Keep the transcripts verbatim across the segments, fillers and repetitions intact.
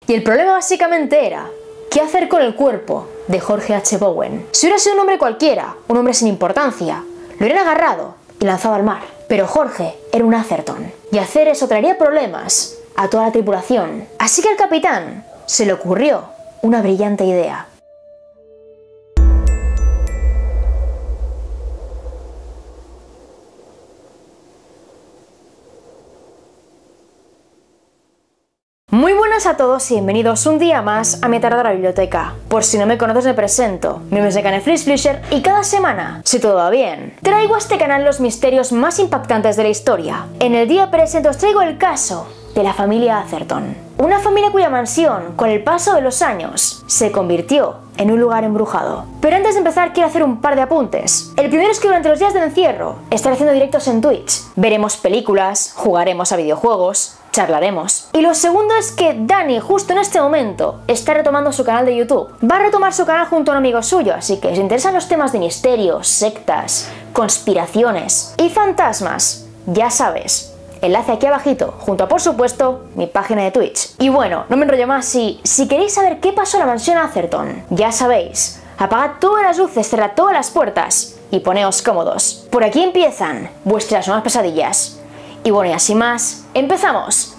Y el problema básicamente era ¿qué hacer con el cuerpo de Jorge H. Bowen? Si hubiera sido un hombre cualquiera, un hombre sin importancia, lo hubieran agarrado y lanzado al mar. Pero Jorge era un Atherton, y hacer eso traería problemas a toda la tripulación. Así que al capitán se le ocurrió una brillante idea. Muy buenas a todos y bienvenidos un día más a mi aterradora biblioteca. Por si no me conoces me presento, mi nombre es Dekane Flisflisher y cada semana, si todo va bien, traigo a este canal los misterios más impactantes de la historia. En el día presente os traigo el caso de la familia Atherton. Una familia cuya mansión, con el paso de los años, se convirtió en un lugar embrujado. Pero antes de empezar quiero hacer un par de apuntes. El primero es que durante los días del encierro estaré haciendo directos en Twitch. Veremos películas, jugaremos a videojuegos, charlaremos. Y lo segundo es que Dani justo en este momento está retomando su canal de YouTube. Va a retomar su canal junto a un amigo suyo, así que si os interesan los temas de misterios, sectas, conspiraciones y fantasmas, ya sabes, enlace aquí abajito, junto a por supuesto mi página de Twitch. Y bueno, no me enrollo más y si queréis saber qué pasó en la mansión Atherton, ya sabéis, apagad todas las luces, cerrad todas las puertas y poneos cómodos. Por aquí empiezan vuestras nuevas pesadillas. Y bueno, y así más, ¡empezamos!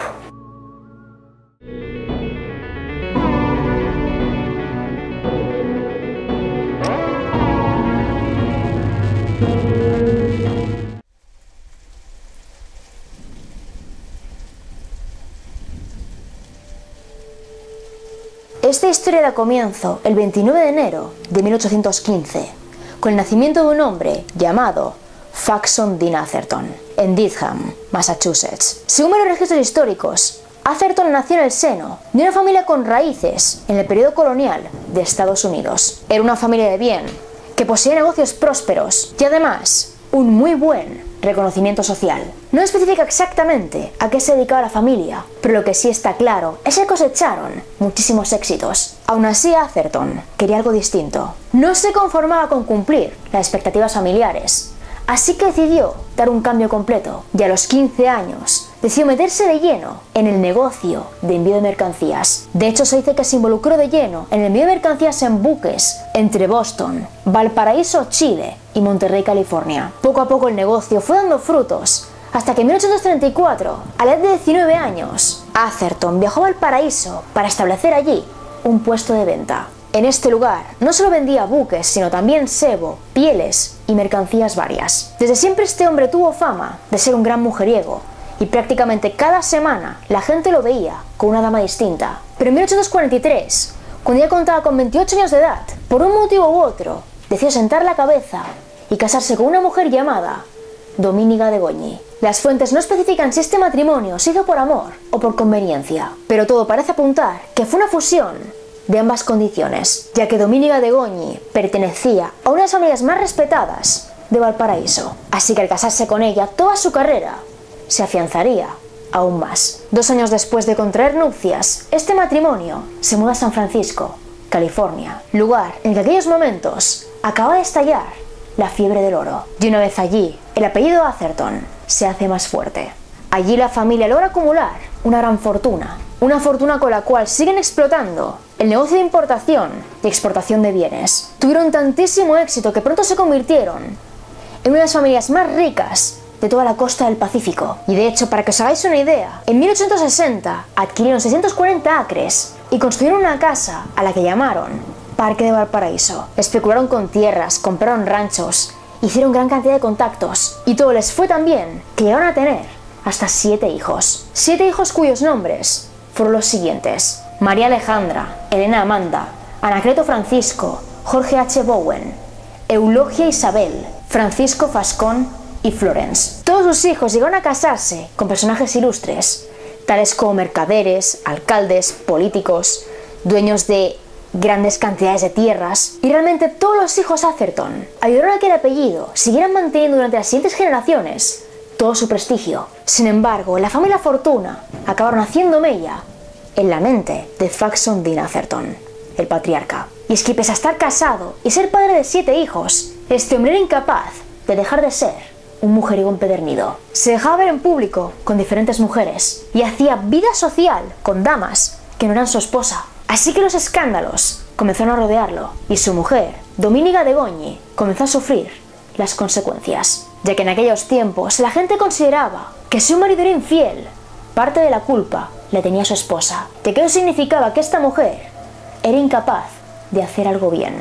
Esta historia da comienzo el veintinueve de enero de mil ochocientos quince, con el nacimiento de un hombre llamado Faxon Dean Atherton, en Dedham, Massachusetts. Según varios registros históricos, Atherton nació en el seno de una familia con raíces en el periodo colonial de Estados Unidos. Era una familia de bien, que poseía negocios prósperos y además un muy buen reconocimiento social. No especifica exactamente a qué se dedicaba la familia, pero lo que sí está claro es que cosecharon muchísimos éxitos. Aún así, Atherton quería algo distinto. No se conformaba con cumplir las expectativas familiares, así que decidió dar un cambio completo y a los quince años decidió meterse de lleno en el negocio de envío de mercancías. De hecho, se dice que se involucró de lleno en el envío de mercancías en buques entre Boston, Valparaíso, Chile y Monterrey, California. Poco a poco el negocio fue dando frutos, hasta que en mil ochocientos treinta y cuatro, a la edad de diecinueve años, Atherton viajó a Valparaíso para establecer allí un puesto de venta. En este lugar no solo vendía buques, sino también sebo, pieles y mercancías varias. Desde siempre este hombre tuvo fama de ser un gran mujeriego, y prácticamente cada semana la gente lo veía con una dama distinta. Pero en mil ochocientos cuarenta y tres, cuando ya contaba con veintiocho años de edad, por un motivo u otro, decidió sentar la cabeza y casarse con una mujer llamada Dominica de Gogni. Las fuentes no especifican si este matrimonio se hizo por amor o por conveniencia, pero todo parece apuntar que fue una fusión de ambas condiciones, ya que Dominica de Gogni pertenecía a una de las familias más respetadas de Valparaíso. Así que al casarse con ella, toda su carrera se afianzaría aún más. Dos años después de contraer nupcias, este matrimonio se muda a San Francisco, California, lugar en el que en aquellos momentos acaba de estallar la fiebre del oro. Y una vez allí, el apellido Atherton se hace más fuerte. Allí la familia logra acumular una gran fortuna, una fortuna con la cual siguen explotando el negocio de importación y exportación de bienes. Tuvieron tantísimo éxito que pronto se convirtieron en una de las familias más ricas de toda la costa del Pacífico. Y de hecho, para que os hagáis una idea, en mil ochocientos sesenta adquirieron seiscientos cuarenta acres y construyeron una casa a la que llamaron Parque de Valparaíso. Especularon con tierras, compraron ranchos, hicieron gran cantidad de contactos y todo les fue tan bien que llegaron a tener hasta siete hijos. Siete hijos cuyos nombres fueron los siguientes: María Alejandra, Elena Amanda, Anacleto Francisco, Jorge H. Bowen, Eulogia Isabel, Francisco Fascón y Florence. Todos sus hijos llegaron a casarse con personajes ilustres, tales como mercaderes, alcaldes, políticos, dueños de grandes cantidades de tierras, y realmente todos los hijos Atherton ayudaron a que el apellido siguieran manteniendo durante las siguientes generaciones todo su prestigio. Sin embargo, la fama y la fortuna acabaron haciendo mella en la mente de Faxon Dean Atherton, el patriarca. Y es que pese a estar casado y ser padre de siete hijos, este hombre era incapaz de dejar de ser un mujeriego empedernido. Se dejaba ver en público con diferentes mujeres y hacía vida social con damas que no eran su esposa. Así que los escándalos comenzaron a rodearlo y su mujer, Dominica de Gogni, comenzó a sufrir las consecuencias, ya que en aquellos tiempos la gente consideraba que si un marido era infiel, parte de la culpa la tenía su esposa, ya que eso significaba que esta mujer era incapaz de hacer algo bien.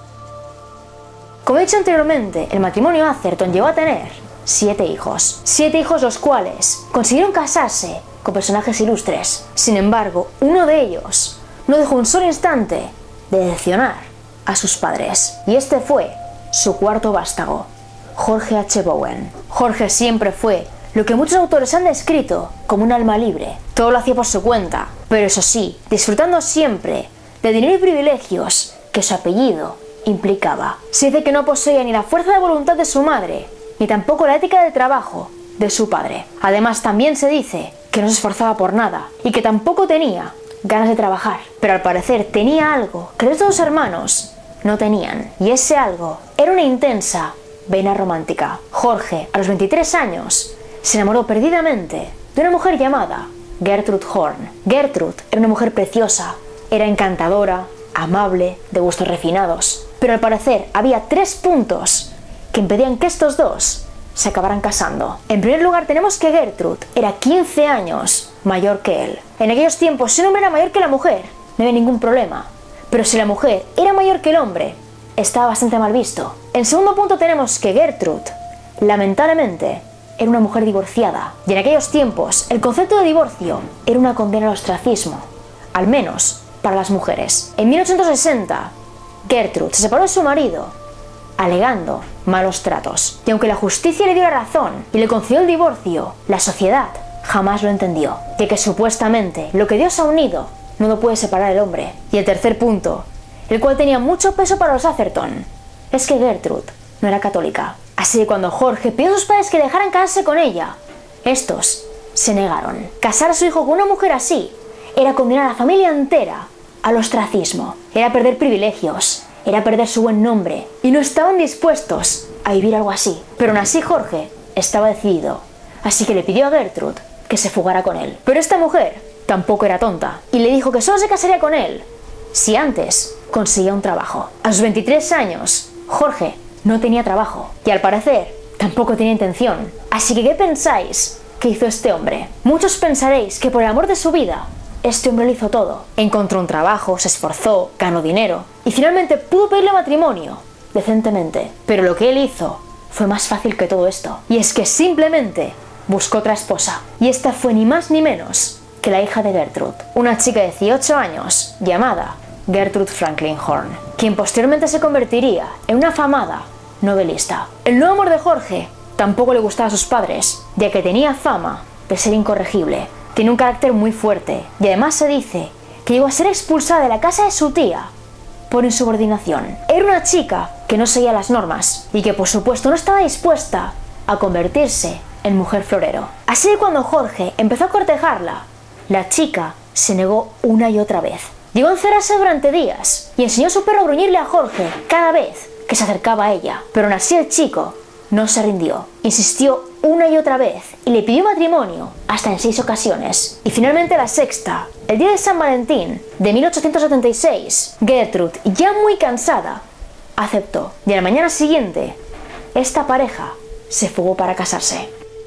Como he dicho anteriormente, el matrimonio Atherton llegó a tener siete hijos, siete hijos los cuales consiguieron casarse con personajes ilustres. Sin embargo, uno de ellos no dejó un solo instante de decepcionar a sus padres, y este fue su cuarto vástago, George H. Bowen. Jorge siempre fue lo que muchos autores han descrito como un alma libre. Todo lo hacía por su cuenta, pero eso sí, disfrutando siempre de dinero y privilegios que su apellido implicaba. Se dice que no poseía ni la fuerza de voluntad de su madre, ni tampoco la ética de trabajo de su padre. Además, también se dice que no se esforzaba por nada y que tampoco tenía ganas de trabajar, pero al parecer tenía algo que los dos hermanos no tenían, y ese algo era una intensa vena romántica. Jorge, a los veintitrés años, se enamoró perdidamente de una mujer llamada Gertrude Horn. Gertrude era una mujer preciosa, era encantadora, amable, de gustos refinados, pero al parecer había tres puntos que impedían que estos dos se acabaran casando. En primer lugar, tenemos que Gertrude era quince años mayor que él. En aquellos tiempos, si un hombre era mayor que la mujer, no había ningún problema, pero si la mujer era mayor que el hombre, estaba bastante mal visto. En segundo punto, tenemos que Gertrude, lamentablemente, era una mujer divorciada, y en aquellos tiempos el concepto de divorcio era una condena al ostracismo, al menos para las mujeres. En mil ochocientos sesenta, Gertrude se separó de su marido, alegando malos tratos, y aunque la justicia le dio la razón y le concedió el divorcio, la sociedad jamás lo entendió, ya que supuestamente lo que Dios ha unido no lo puede separar el hombre. Y el tercer punto, el cual tenía mucho peso para los Atherton, es que Gertrude no era católica. Así que cuando Jorge pidió a sus padres que dejaran casarse con ella, estos se negaron. Casar a su hijo con una mujer así era condenar a la familia entera al ostracismo, era perder privilegios, era perder su buen nombre, y no estaban dispuestos a vivir algo así. Pero aún así Jorge estaba decidido, así que le pidió a Gertrude que se fugara con él. Pero esta mujer tampoco era tonta, y le dijo que solo se casaría con él si antes conseguía un trabajo. A sus veintitrés años, Jorge no tenía trabajo, y al parecer tampoco tenía intención. Así que, ¿qué pensáis que hizo este hombre? Muchos pensaréis que por el amor de su vida, este hombre lo hizo todo. Encontró un trabajo, se esforzó, ganó dinero, y finalmente pudo pedirle matrimonio decentemente. Pero lo que él hizo fue más fácil que todo esto, y es que simplemente buscó otra esposa, y esta fue ni más ni menos que la hija de Gertrude, una chica de dieciocho años llamada Gertrude Franklin Horn, quien posteriormente se convertiría en una afamada novelista. El nuevo amor de Jorge tampoco le gustaba a sus padres, ya que tenía fama de ser incorregible, tiene un carácter muy fuerte, y además se dice que llegó a ser expulsada de la casa de su tía por insubordinación. Era una chica que no seguía las normas y que por supuesto no estaba dispuesta a convertirse en mujer florero. Así que cuando Jorge empezó a cortejarla, la chica se negó una y otra vez. Llegó a encerrarse durante días y enseñó a su perro a gruñirle a Jorge cada vez que se acercaba a ella. Pero aún así el chico no se rindió. Insistió una y otra vez y le pidió matrimonio hasta en seis ocasiones. Y finalmente la sexta, el día de San Valentín de mil ochocientos setenta y seis, Gertrude, ya muy cansada, aceptó. Y a la mañana siguiente, esta pareja se fugó para casarse.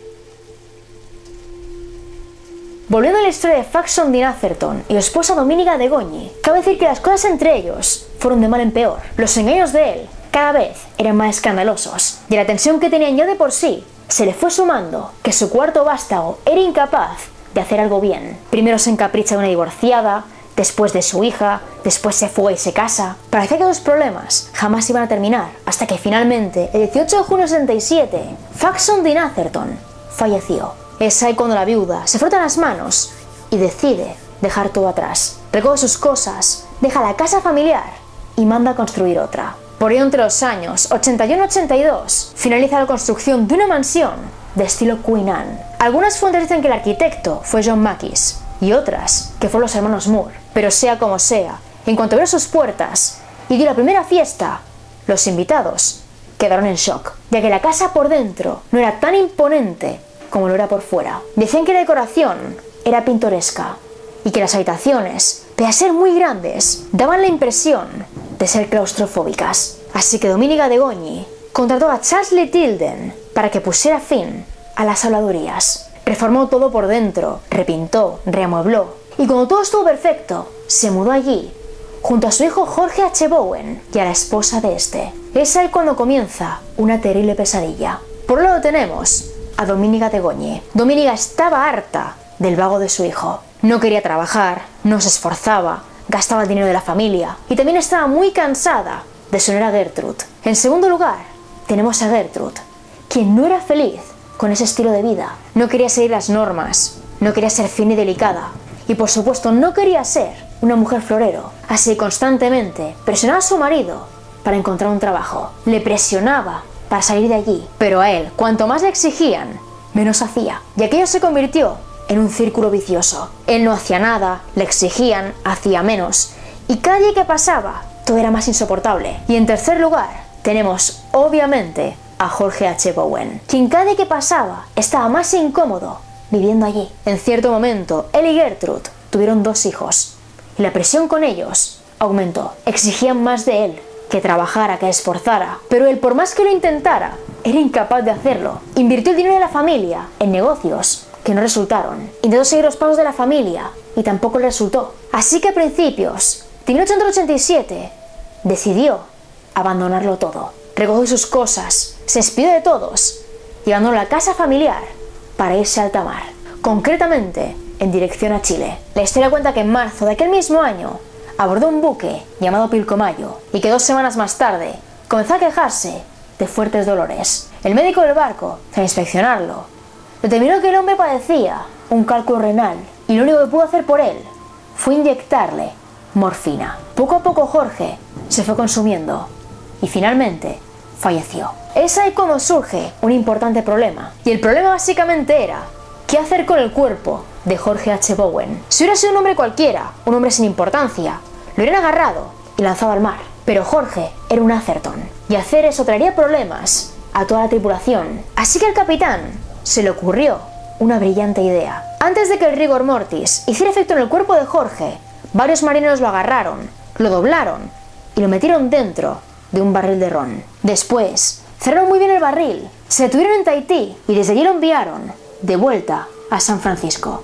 Volviendo a la historia de Faxon Dean Atherton y su esposa Dominica de Gogni, cabe decir que las cosas entre ellos fueron de mal en peor. Los engaños de él cada vez eran más escandalosos, y a la tensión que tenían ya de por sí se le fue sumando que su cuarto vástago era incapaz de hacer algo bien. Primero se encapricha de una divorciada, después de su hija, después se fuga y se casa. Parecía que los problemas jamás iban a terminar, hasta que finalmente, el dieciocho de junio de setenta y siete, Faxon Dean Atherton falleció. Es ahí cuando la viuda se frota las manos y decide dejar todo atrás. Recoge sus cosas, deja la casa familiar y manda a construir otra. Por ello, entre los años ochenta y uno y ochenta y dos, finaliza la construcción de una mansión de estilo Queen Anne. Algunas fuentes dicen que el arquitecto fue John Mackis y otras que fueron los hermanos Moore. Pero sea como sea, en cuanto abrió sus puertas y dio la primera fiesta, los invitados quedaron en shock, ya que la casa por dentro no era tan imponente como lo era por fuera. Decían que la decoración era pintoresca y que las habitaciones, pese a ser muy grandes, daban la impresión de ser claustrofóbicas. Así que Dominica de Gogni contrató a Charles Le Tilden para que pusiera fin a las habladurías. Reformó todo por dentro, repintó, reamuebló, y cuando todo estuvo perfecto, se mudó allí, junto a su hijo Jorge H. Bowen y a la esposa de este. Es ahí cuando comienza una terrible pesadilla. Por un lado tenemos a Dominica de Gogni. Dominica estaba harta del vago de su hijo. No quería trabajar, no se esforzaba, gastaba el dinero de la familia y también estaba muy cansada de su nuera Gertrude. En segundo lugar, tenemos a Gertrude, quien no era feliz con ese estilo de vida. No quería seguir las normas, no quería ser fina y delicada y por supuesto no quería ser una mujer florero. Así constantemente presionaba a su marido para encontrar un trabajo. Le presionaba para salir de allí, pero a él, cuanto más le exigían, menos hacía. Y aquello se convirtió en un círculo vicioso. Él no hacía nada, le exigían, hacía menos, y cada día que pasaba, todo era más insoportable. Y en tercer lugar, tenemos, obviamente, a Jorge H. Bowen, quien cada día que pasaba estaba más incómodo viviendo allí. En cierto momento, él y Gertrude tuvieron dos hijos, y la presión con ellos aumentó. Exigían más de él, que trabajara, que esforzara, pero él, por más que lo intentara, era incapaz de hacerlo. Invirtió el dinero de la familia en negocios que no resultaron. Intentó seguir los pasos de la familia y tampoco le resultó. Así que a principios de mil ochocientos ochenta y siete decidió abandonarlo todo. Recogió sus cosas, se despidió de todos, llevándolo a la casa familiar para irse a alta mar, concretamente en dirección a Chile. La historia cuenta que en marzo de aquel mismo año abordó un buque llamado Pilcomayo y que dos semanas más tarde comenzó a quejarse de fuertes dolores. El médico del barco, tras inspeccionarlo, determinó que el hombre padecía un cálculo renal y lo único que pudo hacer por él fue inyectarle morfina. Poco a poco Jorge se fue consumiendo y finalmente falleció. Es ahí cuando surge un importante problema, y el problema básicamente era ¿qué hacer con el cuerpo de Jorge H. Bowen? Si hubiera sido un hombre cualquiera, un hombre sin importancia, lo hubieran agarrado y lanzado al mar. Pero Jorge era un Atherton, y hacer eso traería problemas a toda la tripulación. Así que al capitán se le ocurrió una brillante idea. Antes de que el rigor mortis hiciera efecto en el cuerpo de Jorge, varios marineros lo agarraron, lo doblaron y lo metieron dentro de un barril de ron. Después, cerraron muy bien el barril, se detuvieron en Tahití y desde allí lo enviaron de vuelta a San Francisco.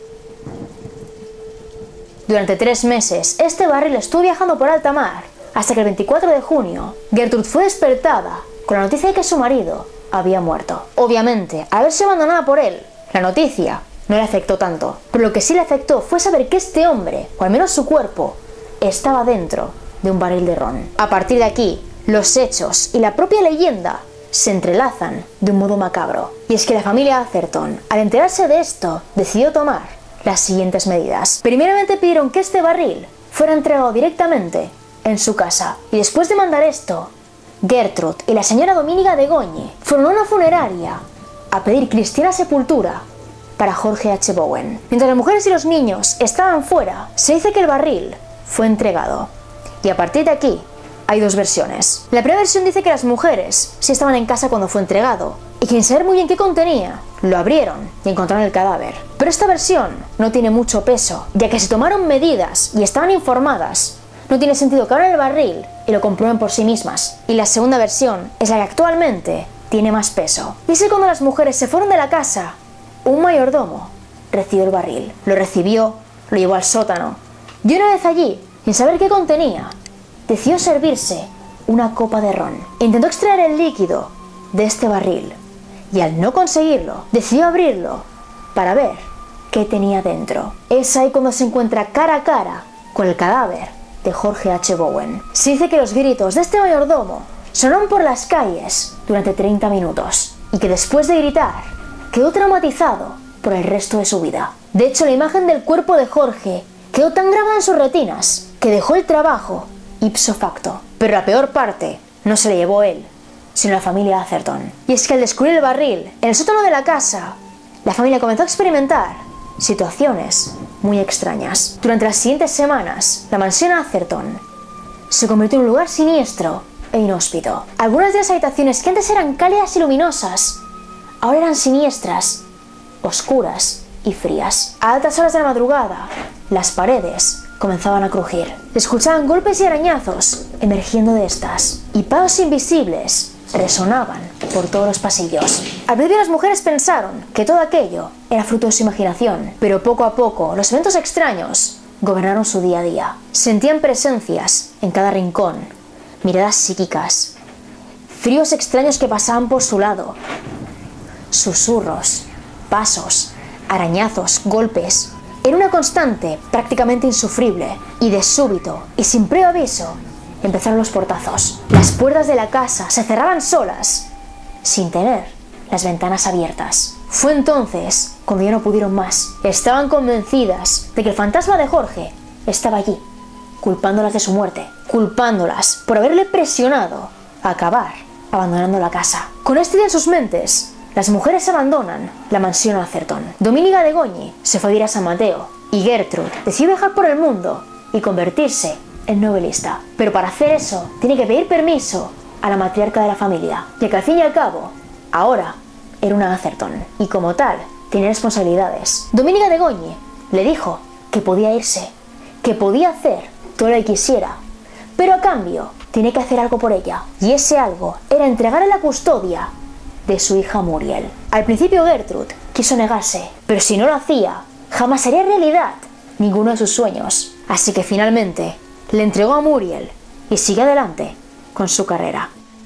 Durante tres meses, este barril estuvo viajando por alta mar, hasta que el veinticuatro de junio, Gertrude fue despertada con la noticia de que su marido había muerto. Obviamente, al haberse abandonada por él, la noticia no le afectó tanto, pero lo que sí le afectó fue saber que este hombre, o al menos su cuerpo, estaba dentro de un barril de ron. A partir de aquí, los hechos y la propia leyenda se entrelazan de un modo macabro. Y es que la familia Atherton, al enterarse de esto, decidió tomar las siguientes medidas. Primeramente pidieron que este barril fuera entregado directamente en su casa. Y después de mandar esto, Gertrude y la señora Dominica de Gogni fueron a una funeraria a pedir cristiana sepultura para Jorge H. Bowen. Mientras las mujeres y los niños estaban fuera, se dice que el barril fue entregado. Y a partir de aquí, hay dos versiones. La primera versión dice que las mujeres sí estaban en casa cuando fue entregado, y que sin saber muy bien qué contenía, lo abrieron y encontraron el cadáver. Pero esta versión no tiene mucho peso, ya que se tomaron medidas y estaban informadas. No tiene sentido que abran el barril y lo comprueben por sí mismas. Y la segunda versión es la que actualmente tiene más peso. Y es que cuando las mujeres se fueron de la casa, un mayordomo recibió el barril. Lo recibió, lo llevó al sótano, y una vez allí, sin saber qué contenía, decidió servirse una copa de ron. Intentó extraer el líquido de este barril, y al no conseguirlo, decidió abrirlo para ver qué tenía dentro. Es ahí cuando se encuentra cara a cara con el cadáver de Jorge H. Bowen. Se dice que los gritos de este mayordomo sonaron por las calles durante treinta minutos, y que después de gritar, quedó traumatizado por el resto de su vida. De hecho, la imagen del cuerpo de Jorge quedó tan grabada en sus retinas que dejó el trabajo ipso facto. Pero la peor parte no se le llevó él, sino la familia Atherton. Y es que al descubrir el barril en el sótano de la casa, la familia comenzó a experimentar situaciones muy extrañas. Durante las siguientes semanas, la mansión Atherton se convirtió en un lugar siniestro e inhóspito. Algunas de las habitaciones que antes eran cálidas y luminosas, ahora eran siniestras, oscuras y frías. A altas horas de la madrugada, las paredes comenzaban a crujir. Se escuchaban golpes y arañazos emergiendo de estas, y pasos invisibles resonaban por todos los pasillos. Al principio las mujeres pensaron que todo aquello era fruto de su imaginación, pero poco a poco los eventos extraños gobernaron su día a día. Sentían presencias en cada rincón, miradas psíquicas, fríos extraños que pasaban por su lado, susurros, pasos, arañazos, golpes. Era una constante prácticamente insufrible, y de súbito y sin previo aviso empezaron los portazos. Las puertas de la casa se cerraban solas, sin tener las ventanas abiertas. Fue entonces cuando ya no pudieron más. Estaban convencidas de que el fantasma de Jorge estaba allí, culpándolas de su muerte, culpándolas por haberle presionado a acabar abandonando la casa. Con esta idea en sus mentes, las mujeres abandonan la mansión Atherton. Dominica de Goñi se fue a ir a San Mateo, y Gertrude decidió viajar por el mundo y convertirse en novelista. Pero para hacer eso tiene que pedir permiso a la matriarca de la familia, ya que al fin y al cabo ahora era una Atherton, y como tal tenía responsabilidades. Dominica de Goñi le dijo que podía irse, que podía hacer todo lo que quisiera, pero a cambio tiene que hacer algo por ella, y ese algo era entregarle la custodia de su hija Muriel. Al principio Gertrude quiso negarse, pero si no lo hacía, jamás haría realidad ninguno de sus sueños, así que finalmente le entregó a Muriel y sigue adelante con su carrera.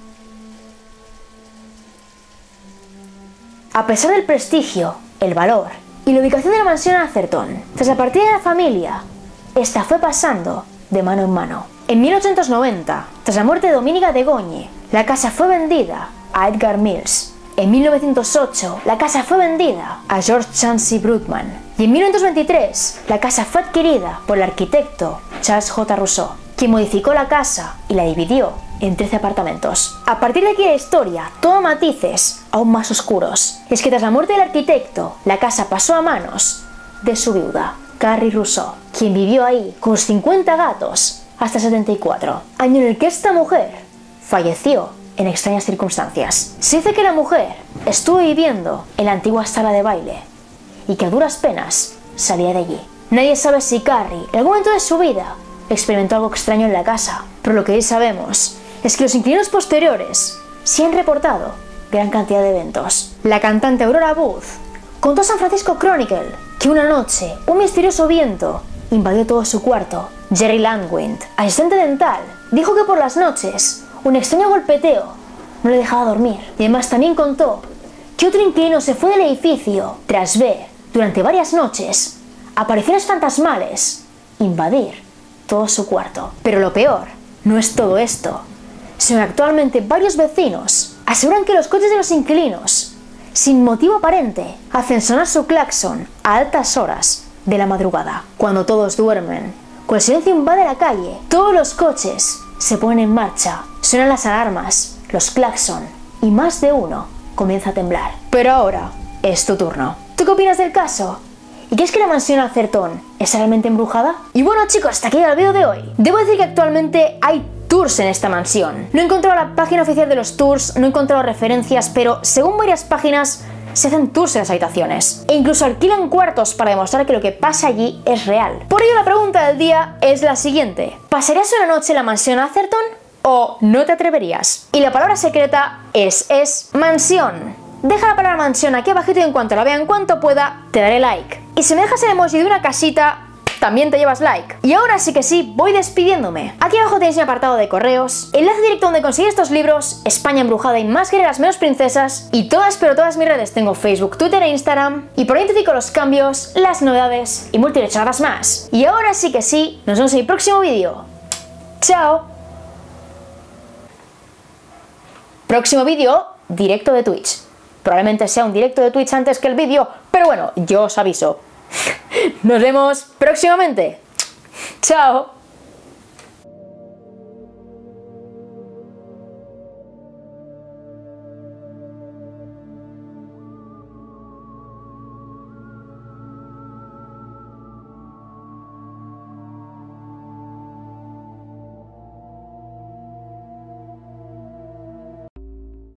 A pesar del prestigio, el valor y la ubicación de la mansión Atherton, tras la partida de la familia, esta fue pasando de mano en mano. En mil ochocientos noventa, tras la muerte de Dominica de Goñi, la casa fue vendida a Edgar Mills. En mil novecientos ocho, la casa fue vendida a George Chauncey Brugman. Y en mil novecientos veintitrés, la casa fue adquirida por el arquitecto Charles J. Rousseau, quien modificó la casa y la dividió en trece apartamentos. A partir de aquí la historia toma matices aún más oscuros. Es que tras la muerte del arquitecto, la casa pasó a manos de su viuda, Carrie Rousseau, quien vivió ahí con sus cincuenta gatos hasta setenta y cuatro, año en el que esta mujer falleció en extrañas circunstancias. Se dice que la mujer estuvo viviendo en la antigua sala de baile y que a duras penas salía de allí. Nadie sabe si Carrie en algún momento de su vida experimentó algo extraño en la casa, pero lo que sí sabemos es que los inquilinos posteriores sí han reportado gran cantidad de eventos. La cantante Aurora Booth contó a San Francisco Chronicle que una noche un misterioso viento invadió todo su cuarto. Jerry Landwind, asistente dental, dijo que por las noches un extraño golpeteo no le dejaba dormir. Y además también contó que otro inquilino se fue del edificio tras ver durante varias noches apariciones fantasmales invadir todo su cuarto. Pero lo peor no es todo esto, sino que actualmente varios vecinos aseguran que los coches de los inquilinos, sin motivo aparente, hacen sonar su claxon a altas horas de la madrugada. Cuando todos duermen, con el silencio invade la calle, todos los coches se ponen en marcha, suenan las alarmas, los claxon, y más de uno comienza a temblar. Pero ahora es tu turno. ¿Tú qué opinas del caso? ¿Y crees que la mansión Atherton es realmente embrujada? Y bueno chicos, hasta aquí el vídeo de hoy. Debo decir que actualmente hay tours en esta mansión. No he encontrado la página oficial de los tours, no he encontrado referencias, pero según varias páginas se hacen tours en las habitaciones. E incluso alquilan cuartos para demostrar que lo que pasa allí es real. Por ello la pregunta del día es la siguiente. ¿Pasarías una noche en la mansión Atherton o no te atreverías? Y la palabra secreta es, es mansión. Deja la palabra mansión aquí abajito y en cuanto la vea, en cuanto pueda, te daré like. Y si me dejas el emoji de una casita, también te llevas like. Y ahora sí que sí, voy despidiéndome. Aquí abajo tenéis mi apartado de correos, enlace directo donde conseguir estos libros, España embrujada y más guerreras menos princesas, y todas pero todas mis redes. Tengo Facebook, Twitter e Instagram, y por ahí te digo los cambios, las novedades y múltiples charlas más. Y ahora sí que sí, nos vemos en el próximo vídeo. ¡Chao! Próximo vídeo, directo de Twitch. Probablemente sea un directo de Twitch antes que el vídeo, pero bueno, yo os aviso. Nos vemos próximamente. Chao.